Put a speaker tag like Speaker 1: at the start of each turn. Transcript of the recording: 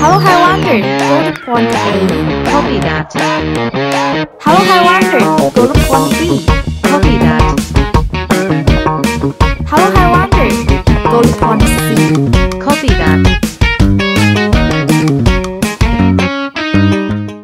Speaker 1: Hello, Highlander. Go to point A.
Speaker 2: Copy that.